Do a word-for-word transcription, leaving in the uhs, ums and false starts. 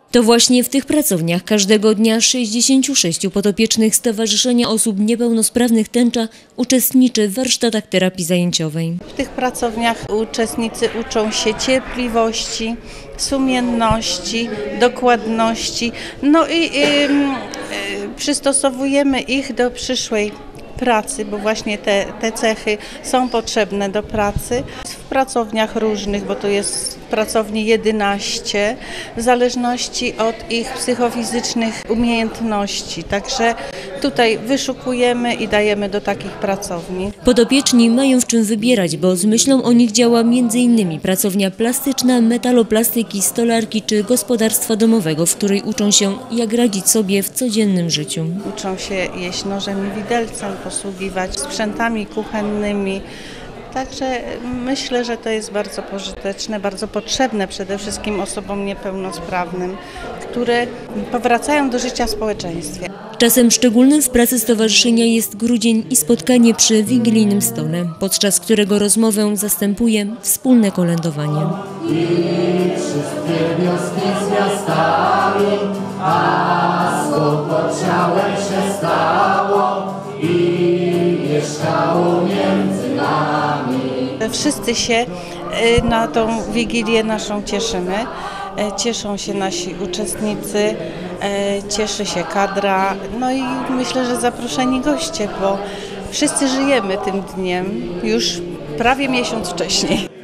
To właśnie w tych pracowniach każdego dnia sześćdziesięciu sześciu podopiecznych Stowarzyszenia Osób Niepełnosprawnych Tęcza uczestniczy w warsztatach terapii zajęciowej. W tych pracowniach uczestnicy uczą się cierpliwości, sumienności, dokładności, no i y, y, przystosowujemy ich do przyszłej pracy, bo właśnie te, te cechy są potrzebne do pracy. W pracowniach różnych, bo to jest pracowni jedenaście, w zależności od ich psychofizycznych umiejętności. Także tutaj wyszukujemy i dajemy do takich pracowni. Podopieczni mają w czym wybierać, bo z myślą o nich działa między innymi pracownia plastyczna, metaloplastyki, stolarki czy gospodarstwa domowego, w której uczą się, jak radzić sobie w codziennym życiu. Uczą się jeść nożem i widelcem, posługiwać sprzętami kuchennymi. Także myślę, że to jest bardzo pożyteczne, bardzo potrzebne przede wszystkim osobom niepełnosprawnym, które powracają do życia w społeczeństwie. Czasem szczególnym w pracy stowarzyszenia jest grudzień i spotkanie przy wigilijnym stole, podczas którego rozmowę zastępuje wspólne kolędowanie. I wszystkie wioski z miastami, a skąd ciałem się stało i mieszkało między nami. Wszyscy się na tą Wigilię naszą cieszymy. Cieszą się nasi uczestnicy, cieszy się kadra, no i myślę, że zaproszeni goście, bo wszyscy żyjemy tym dniem już prawie miesiąc wcześniej.